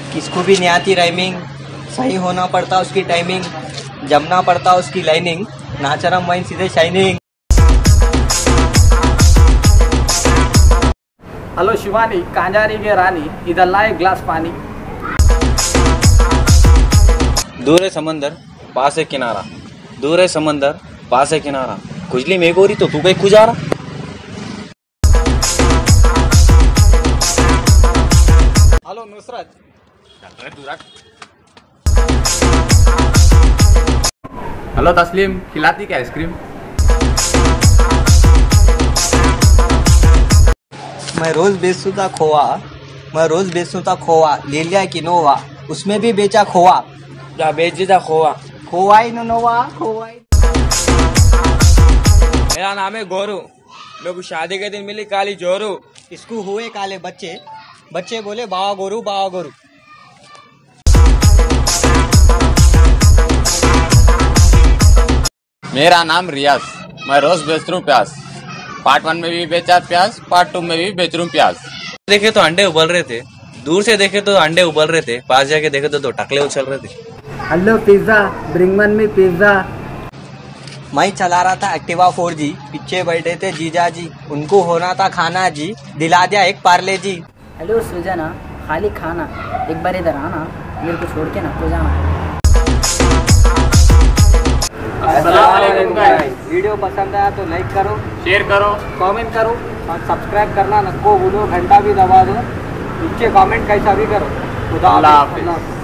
किसको भी नहीं आती राइमिंग, सही होना पड़ता उसकी टाइमिंग, जमना पड़ता उसकी लाइनिंग, नाचरम माइन सीधे शाइनिंग। हेलो शिवानी, कांजारी के रानी, इधर लाए ग्लास पानी। दूर है समंदर पास है किनारा, दूर है समंदर पास है किनारा, खुजली में गोरी तो तू कहीं खुजारा। हेलो नुसरत। हेलो तस्लीम, खिलाती क्या आइसक्रीम? मैं रोज बेचूं था खोआ, मैं रोज बेचूं था खोआ, ले लिया किनोवा, उसमें भी बेचा खोआ। जा बेच देता खोआ। खोआ ही नोवा, खोआ ही। मेरा नाम है गोरू, मेरे को शादी के दिन मिली काली जोरू। इसको हुए काले बच्चे, बच्चे बोले बावा गोरू बावा गोरू। मेरा नाम रियाज, मैं रोज बेच रहा हूँ प्याज। पार्ट 1 में भी बेचा प्याज, पार्ट 2 में भी बेच रहा हूँ प्याज। देखे तो अंडे उबल रहे थे, दूर से देखे तो अंडे उबल रहे थे, पास जाके देखे तो टकले उछल रहे थे। Hello pizza, bring one me pizza. मैं चला रहा था एक्टिवा 4G, पीछे बैठे थे जीजा जी, उनको होना था खाना जी, दिला दिया एक पार्ले जी। हेलो सुजना, खाली खाना, एक बार इधर आना, मेरे को छोड़ के ना तो जाना। वीडियो पसंद आया तो लाइक करो, शेयर करो, कमेंट करो और सब्सक्राइब करना नको भूलो, घंटा भी दबा दो, नीचे कमेंट कैसा भी करो। खुदा हाफिज़।